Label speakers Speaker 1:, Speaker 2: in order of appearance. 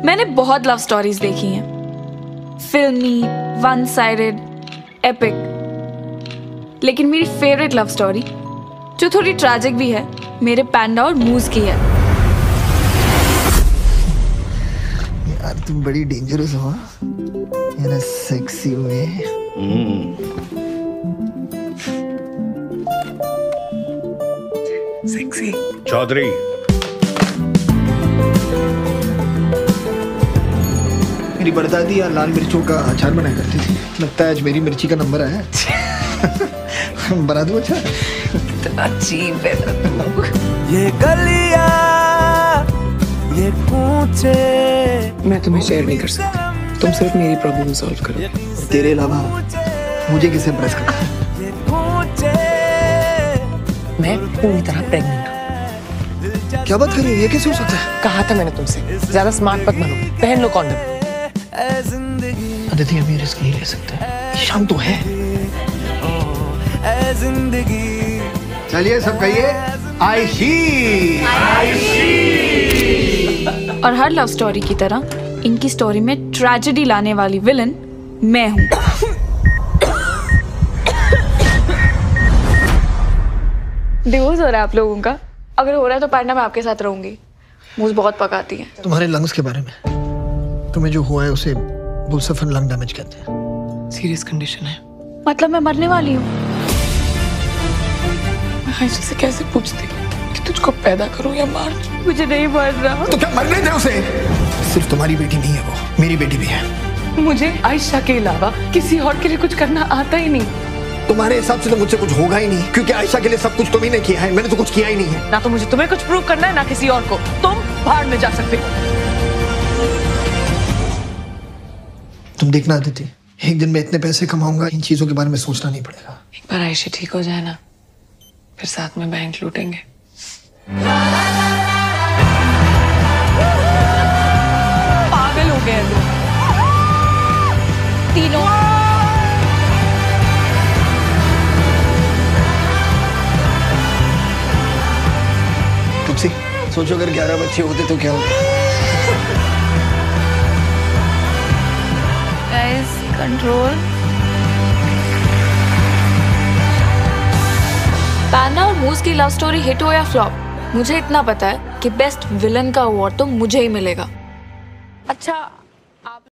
Speaker 1: मैंने बहुत love stories देखी हैं, फिल्मी, वन साइडेड, एपिक। लेकिन मेरी फेवरेट लव स्टोरी, जो थोड़ी ट्रैजिक भी है, मेरे पैंडा और मूज की है।
Speaker 2: यार तुम बड़ी डेंजरस हो in a sexy way.
Speaker 3: Sexy
Speaker 4: Chaudhary,
Speaker 2: मेरी बड़दादी यार लाल मिर्चों का अचार बनाया करती थी। लगता है आज मेरी मिर्ची का नंबर आया है। बना दूं अचार?
Speaker 3: इतना अजीब है ये गलियां, ये कूचे। मैं तुम्हें शेयर नहीं कर सकती, तुम सिर्फ मेरी प्रॉब्लम सॉल्व करो।
Speaker 2: और तेरे अलावा मुझे किसे इम्प्रेस करना है?
Speaker 3: मैं पूरी तरह प्रेग्नेंट हूँ।
Speaker 2: क्या बात कर रही हो? ये कैसे हो सकता है?
Speaker 3: कहा था मैंने तुमसे, ज्यादा स्मार्ट मत बनो, पहन लो कॉन्डम।
Speaker 2: अदिति हम ये रिस्क नहीं ले सकते, शाम तो है। चलिए सब कहिए आयशी।
Speaker 1: और हर लव स्टोरी की तरह इनकी स्टोरी में ट्रेजेडी लाने वाली विलन मैं हूँ। डिवोर्स हो रहा है आप लोगों का? अगर हो रहा है तो पैंडा मैं आपके साथ रहूंगी। मुझे बहुत पकाती है।
Speaker 2: तुम्हारे लंग्स के बारे में, तुम्हें जो हुआ है उसे बुलसफन लंग डैमेज कहते हैं।
Speaker 3: सीरियस कंडीशन है।
Speaker 1: मतलब मैं मरने वाली हूँ?
Speaker 3: मैं आयशा से कैसे पूछती कि तुझको पैदा करूं या मार?
Speaker 1: मुझे नहीं मर रहा।
Speaker 2: तो क्या मरने दे उसे? सिर्फ तुम्हारी बेटी नहीं है वो, मेरी बेटी भी है।
Speaker 3: मुझे आयशा के अलावा किसी और के लिए कुछ करना आता ही नहीं।
Speaker 2: तुम्हारे हिसाब से तो मुझसे कुछ होगा ही नहीं, क्योंकि आयशा के लिए सब कुछ तुम ही ने किया है, मैंने तो कुछ किया ही नहीं है।
Speaker 3: ना तो मुझे तुम्हें कुछ प्रूव करना है, ना किसी और को। तुम बाहर में जा सकते हो।
Speaker 2: तुम देखना अदिति, एक दिन मैं इतने पैसे कमाऊंगा, इन चीजों के बारे में सोचना नहीं पड़ेगा।
Speaker 3: एक बार आयशा ठीक हो जाए ना, फिर साथ में बैंक लूटेंगे। पागल हो गए लोग
Speaker 1: तीनों।
Speaker 2: तुलसी, सोचो अगर 11 बच्चे होते तो क्या होता?
Speaker 1: Guys, control. पैंडा और मूज की लव स्टोरी हिट हो या फ्लॉप, मुझे इतना पता है कि बेस्ट विलन का अवार्ड तो मुझे ही मिलेगा। अच्छा।